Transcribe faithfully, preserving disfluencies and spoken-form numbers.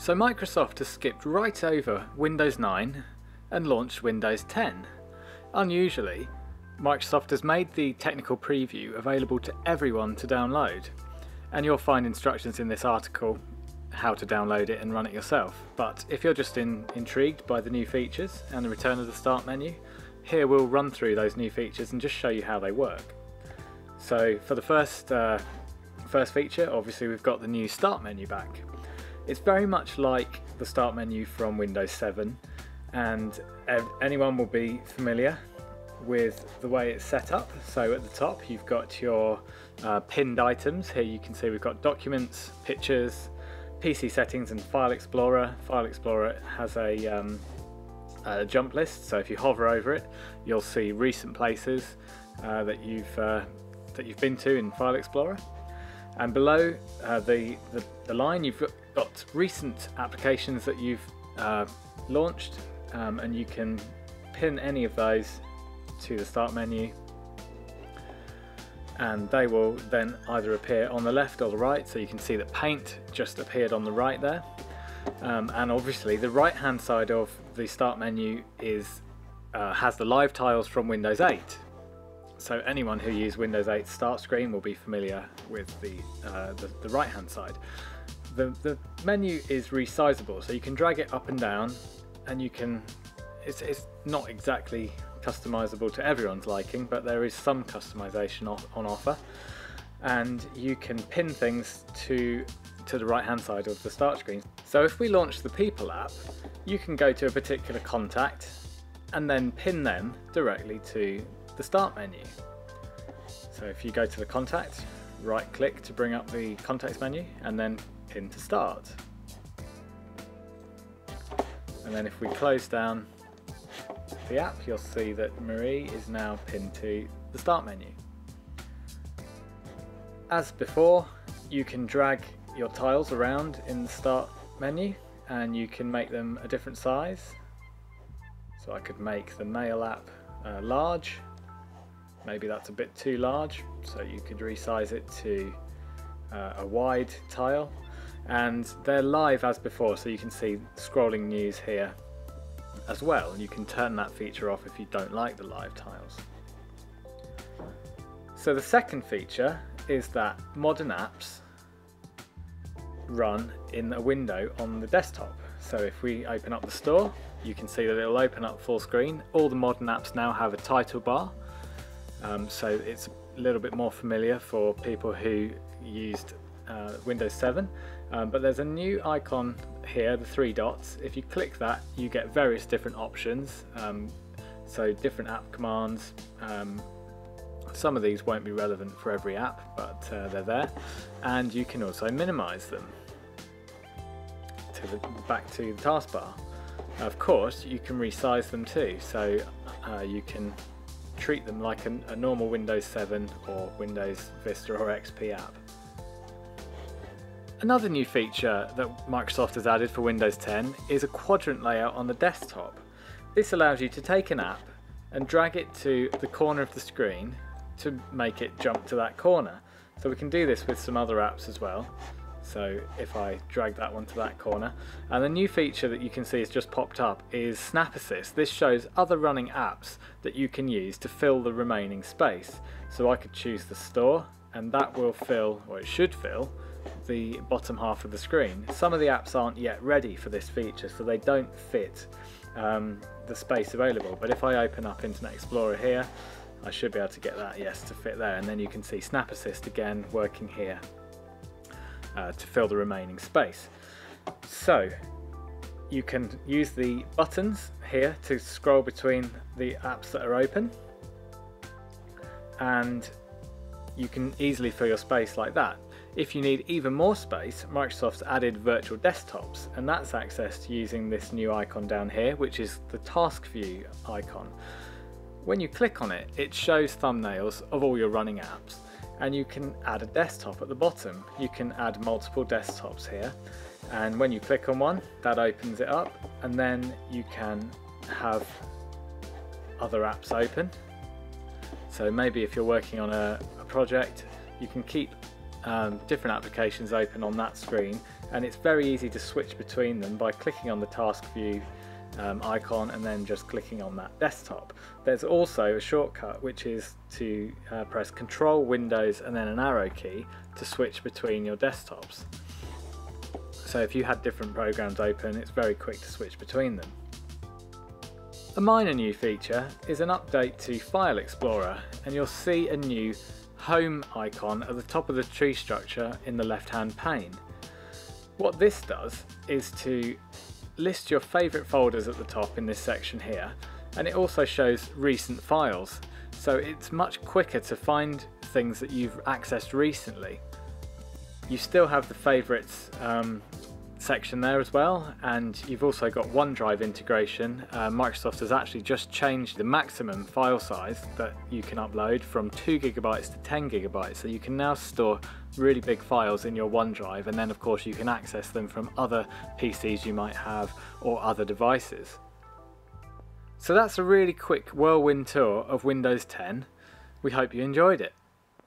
So Microsoft has skipped right over Windows nine and launched Windows ten. Unusually, Microsoft has made the technical preview available to everyone to download, and you'll find instructions in this article how to download it and run it yourself. But if you're just in, intrigued by the new features and the return of the start menu, here we'll run through those new features and just show you how they work. So for the first, uh, first feature, obviously we've got the new start menu back. It's very much like the start menu from Windows seven, and anyone will be familiar with the way it's set up. So at the top you've got your uh, pinned items. Here you can see we've got documents, pictures, P C settings and File Explorer. File Explorer has a, um, a jump list, so if you hover over it you'll see recent places uh, that you've uh, that you've been to in File Explorer. And below uh, the, the, the line you've got, got recent applications that you've uh, launched, um, and you can pin any of those to the start menu, and they will then either appear on the left or the right. So you can see that Paint just appeared on the right there, um, and obviously the right hand side of the start menu is uh, has the live tiles from Windows eight. So anyone who used Windows eight start screen will be familiar with the, uh, the, the right hand side. The, the menu is resizable, so you can drag it up and down, and you can, it's, it's not exactly customizable to everyone's liking, but there is some customization on offer, and you can pin things to, to the right hand side of the start screen. So if we launch the People app, you can go to a particular contact and then pin them directly to the start menu. So if you go to the contact, right click to bring up the context menu and then pin to start. And then if we close down the app, you'll see that Marie is now pinned to the start menu. As before, you can drag your tiles around in the start menu and you can make them a different size. So I could make the Mail app uh, large. Maybe that's a bit too large, so you could resize it to uh, a wide tile. And they're live as before, so you can see scrolling news here as well. You can turn that feature off if you don't like the live tiles. So the second feature is that modern apps run in a window on the desktop. So if we open up the store, you can see that it will open up full screen. All the modern apps now have a title bar. Um, so it's a little bit more familiar for people who used uh, Windows seven, um, but there's a new icon here, the three dots. If you click that, you get various different options, um, so different app commands. Um, some of these won't be relevant for every app, but uh, they're there, and you can also minimize them to the, back to the taskbar. Of course, you can resize them too, so uh, you can treat them like a, a normal Windows seven or Windows Vista or X P app. Another new feature that Microsoft has added for Windows ten is a quadrant layout on the desktop. This allows you to take an app and drag it to the corner of the screen to make it jump to that corner. So we can do this with some other apps as well. So if I drag that one to that corner, and the new feature that you can see has just popped up is Snap Assist. This shows other running apps that you can use to fill the remaining space. So I could choose the store, and that will fill, or it should fill, the bottom half of the screen. Some of the apps aren't yet ready for this feature, so they don't fit um, the space available. But if I open up Internet Explorer here, I should be able to get that, yes, to fit there. And then you can see Snap Assist again working here. Uh, to fill the remaining space. So you can use the buttons here to scroll between the apps that are open, and you can easily fill your space like that. If you need even more space, Microsoft's added virtual desktops, and that's accessed using this new icon down here, which is the task view icon. When you click on it, it shows thumbnails of all your running apps. And you can add a desktop at the bottom. You can add multiple desktops here, and when you click on one, that opens it up, and then you can have other apps open. So maybe if you're working on a, a project, you can keep um, different applications open on that screen, and it's very easy to switch between them by clicking on the task view um, icon and then just clicking on that desktop. There's also a shortcut which is to uh, press Control, Windows and then an arrow key to switch between your desktops. So if you had different programs open, it's very quick to switch between them. A minor new feature is an update to File Explorer, and you'll see a new Home icon at the top of the tree structure in the left hand pane. What this does is to list your favourite folders at the top in this section here, and it also shows recent files, so it's much quicker to find things that you've accessed recently. You still have the favourites um, section there as well, and you've also got OneDrive integration. uh, Microsoft has actually just changed the maximum file size that you can upload from two gigabytes to ten gigabytes, so you can now store really big files in your OneDrive, and then of course you can access them from other P Cs you might have or other devices. So that's a really quick whirlwind tour of Windows ten. We hope you enjoyed it.